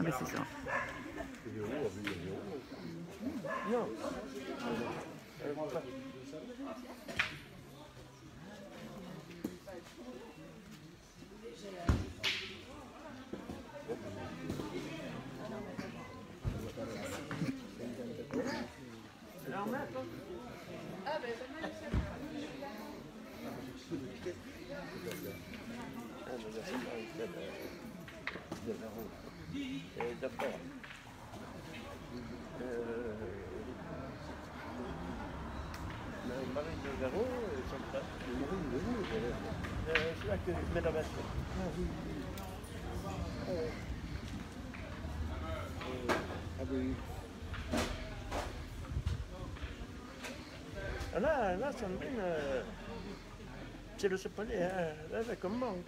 mais c'est ça. Non. D'accord. Le marine de Véro, c'est là que je mets la veste. Ah oui. Ah oui. Là, Sandrine, c'est le sepolé, hein. Là, elle comme manque.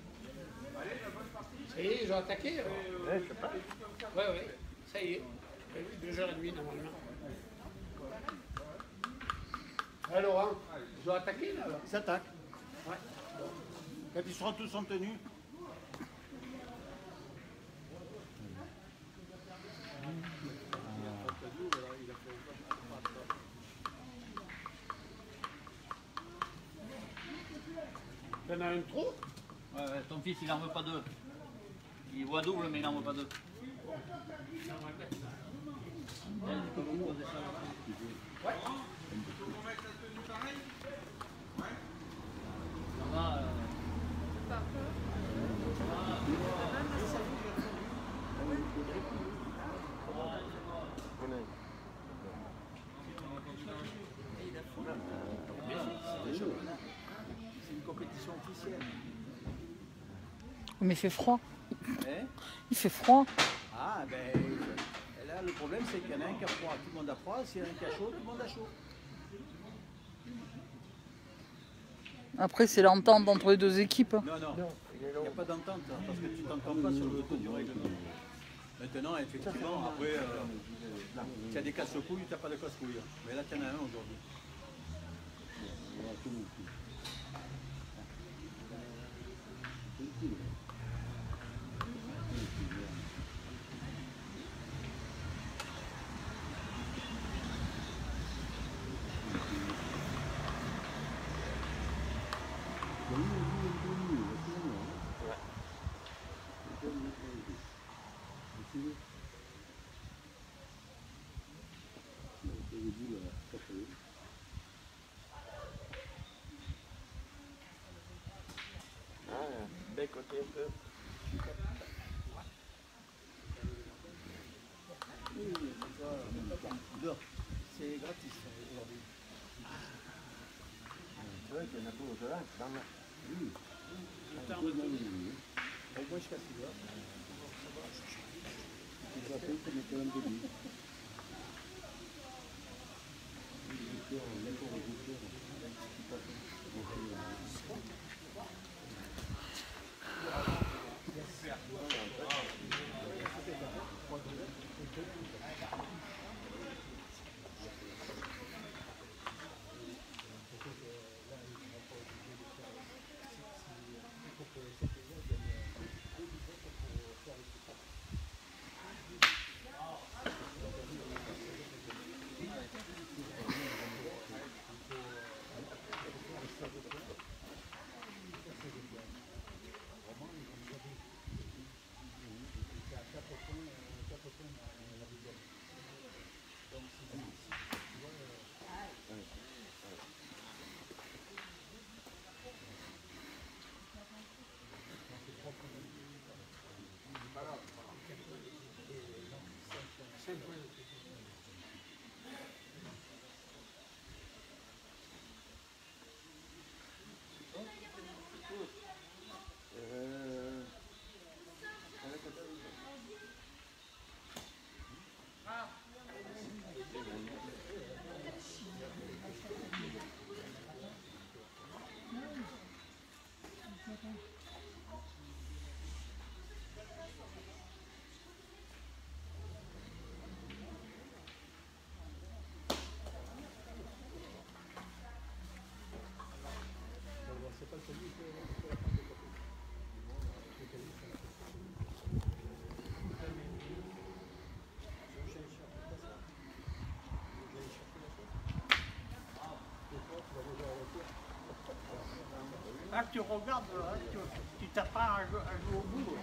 Ça y est, ils ont attaqué. Ouais, je sais pas. Ouais, ça y est. 2h30 normalement. Alors, hein, ils ont attaqué là. Ils s'attaquent. Ouais. Quand ils seront tous en tenue. Il y en a un trop. Ouais, ton fils il n'en veut pas deux. Il voit double mais il n'en veut pas deux. Ouais. Ça va, C'est une compétition officielle. Mais il fait froid. Hein? Il fait froid. Ah, ben là, le problème, c'est qu'il y en a un qui a froid, tout le monde a froid. S'il y en a un qui a chaud, tout le monde a chaud. Après, c'est l'entente entre les deux équipes. Non, il n'y a pas d'entente, parce que tu t'entends pas sur le taux du règlement. Maintenant, effectivement, après, tu as des casse-couilles, tu n'as pas de casse-couilles. Mais là, tu en as un aujourd'hui. Côté un peu. C'est gratis aujourd'hui. C'est vrai qu'il y en a pour au-delà, dans la... Oui. Au moins jusqu'à 6 heures. Tu vas payer comme étant un début. Ah, tu regardes, là, tu t'apprends à jouer au bout.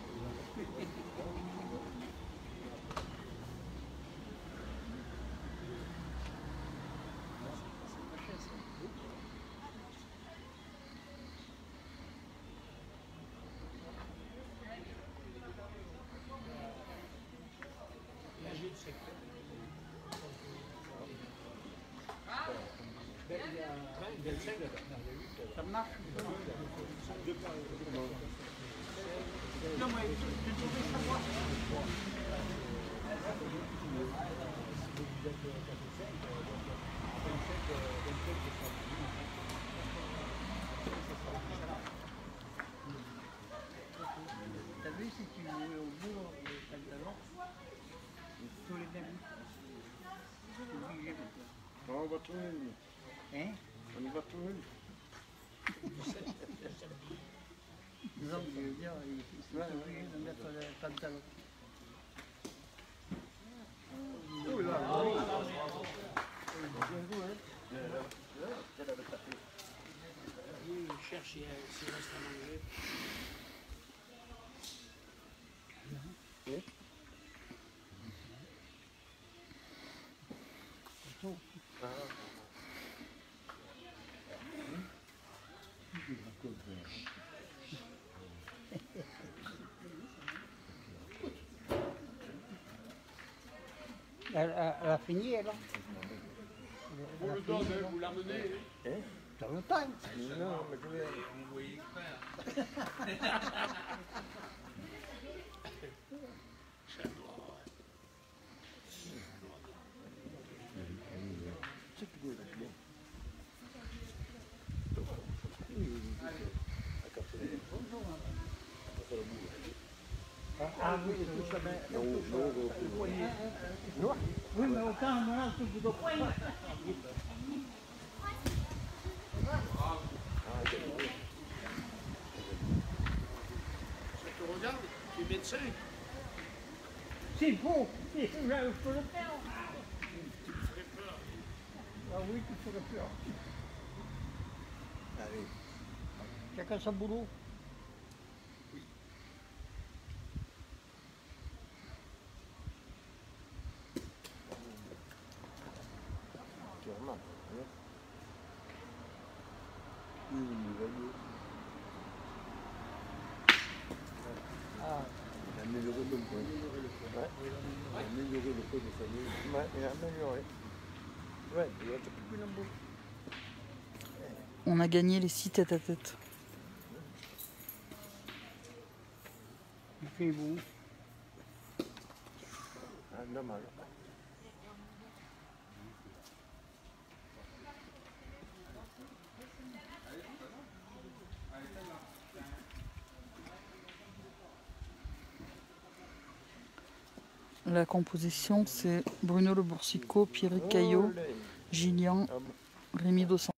Ça marche. Non, mais tu devrais savoir. T'as vu si tu jouais au bout le pantalon, tous les mêmes. C'est obligé maintenant. On va tourner. Hein? On va tourner. Non, je veux dire, ils sont obligés de mettre le pantalon. Oh là là. Il cherche s'il reste à manger. Elle a fini, elle. Vous le donnez, vous l'amenez. Dans le temps. Non, mais je vais. Vous voyez faire. Ah oui, tout ça, mais... Oui, mais autant on a tout de poing. Tu regardes, tu es médecin. S'il faut, je peux le faire. Ah oui, tu ferais peur. Allez. Chacun son boulot. Tu remarques. Ah, Il a amélioré le point. Ouais. Il a amélioré le point de famille. Ouais, il a amélioré. Ouais, il y a un peu plus nombreux. On a gagné les 6 tête à tête. il fait beau. Ah, normal. La composition, c'est Bruno Le Boursicot, Pierrick Caillot, Gillian, Rémi Dos Santos.